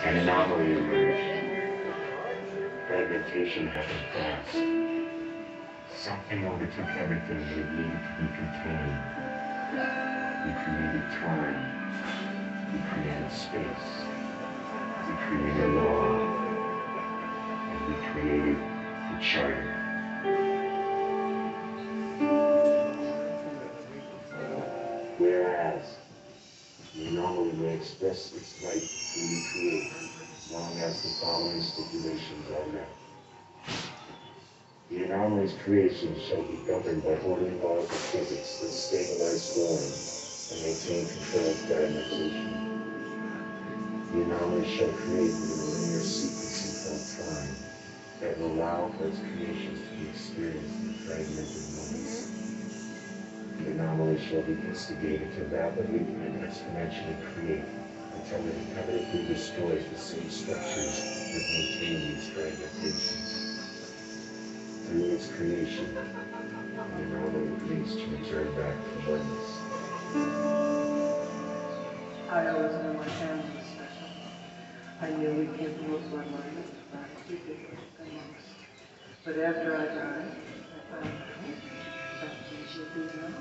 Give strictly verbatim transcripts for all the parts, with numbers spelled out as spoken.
An anomaly emerged. Fragmentation happened fast. Something overtook everything that it needed to be contained. We created time. We created space. We created law. And we created the charter. Whereas the anomaly may express its right to recreate as long as the following stipulations are met. The anomaly's creation shall be governed by orderly laws of physics that stabilize form and maintain control of fragmentation. The anomaly shall create within a linear sequencing called time that will allow for its creations to be experienced in fragmented moments. The anomaly shall be instigated to rapidly and exponentially create until it inevitably destroys the same structures that maintain these fragmentations. Through its creation, the anomaly agrees to return back to oneness. I always knew my family was special. I knew we capable of what life is radically bigger than most. But after I died, I found out that things would be enough.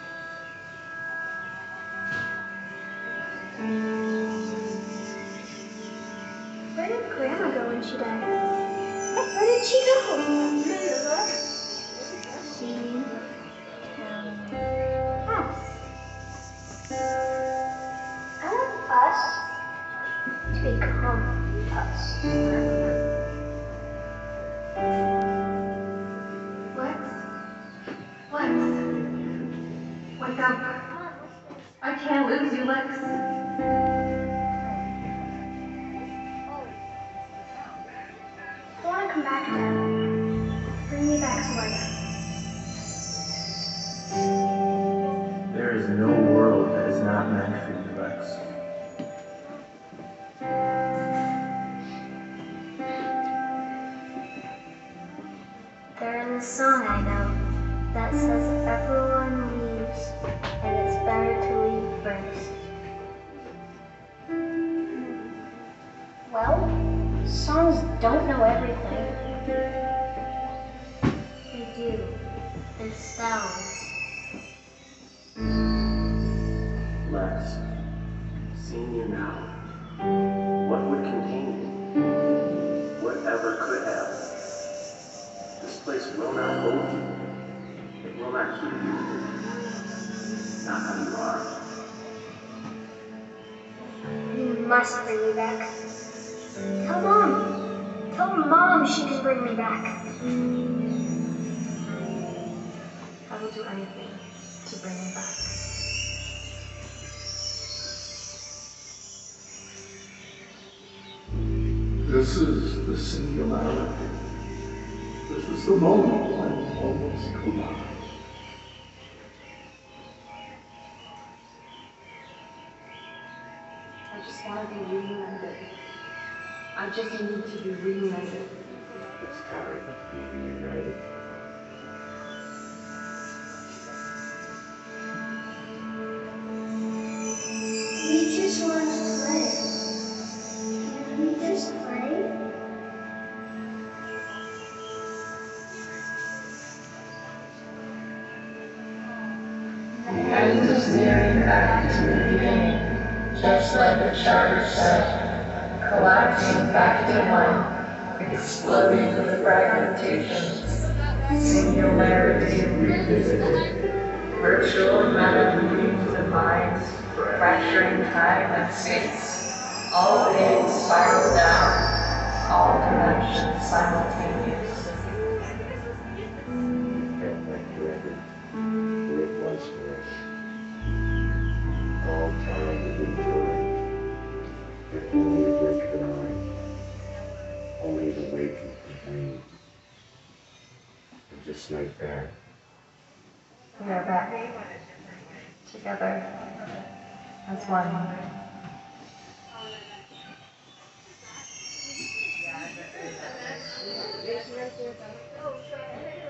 Where did Grandma go when she died? Where did she go? She um, us. I want us to become us. What? What? Wake up. I can't lose you, Lex. I want to come back, Dad. Bring me back to life. There is no world that is not meant for you, Lex. There is a song I know that says everyone leaves, and it's better to leave first. Well, songs don't know everything. They do. They're sounds. Lex, seeing you now, what would contain you? Whatever could have. This place will not hold you. It will not keep you. Not how you are. You must bring me back. Tell Mom. Tell Mom she can bring me back. I will do anything to bring him back. This is the singularity. This is the moment when almost collide. I just want to be reunited. I just need to be reunited. It's time to be reunited. We just want to play. Can we just play? The end is nearing back to the beginning, just like the charter said, collapsing back to one, exploding with fragmentations, singularity revisited, virtual meta-meetings of minds, fracturing time and space, all waves spiral down, all dimensions simultaneous. Felt like forever, where it was for us. All time within time, and only the blink of an eye, only the waking from dream. And just like that, We are back. Together. As one. Oh,